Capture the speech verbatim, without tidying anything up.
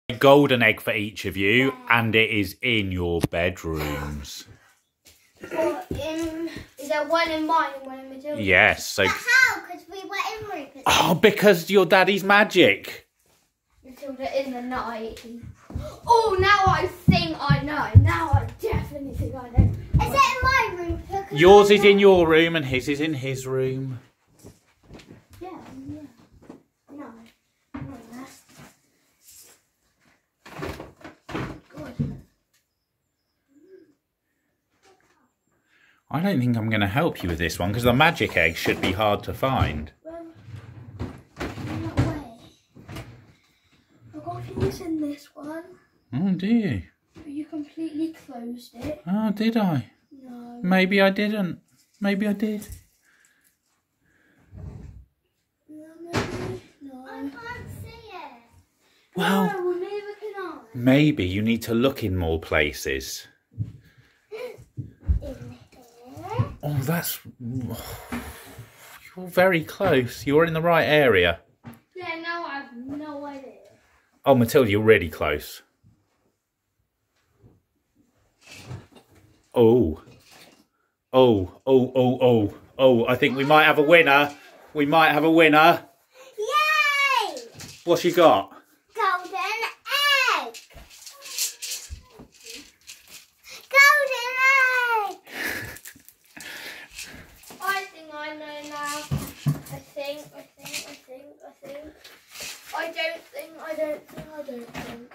golden egg for each of you, and it is in your bedrooms. Or in, is there one in mine and one in Matilda's? Yes. So. But how? Because we were in Rupert's. Oh, because your daddy's magic. Matilda in the night. Oh, now I think I know. Now I definitely think I know. Is it in my room? Because Yours is in your room and his is in his room. Yeah, yeah. No. No, that's... Good. I don't think I'm going to help you with this one because the magic egg should be hard to find. Well, in that way. I've got things in this one. Oh, do you? But you completely closed it. Oh, did I? No. Maybe I didn't. Maybe I did. No, maybe. No. I can't see it. Well, No, well, neither can I. maybe you need to look in more places. In here. Oh, that's... You're very close. You're in the right area. Yeah, now I have no idea. Oh, Matilda, you're really close. Oh. Oh, oh, oh, oh. Oh, I think we might have a winner. We might have a winner. Yay! What's she got? Golden egg. Golden egg. I think I know now. I think, I think, I think, I think. I don't think, I don't think, I don't think.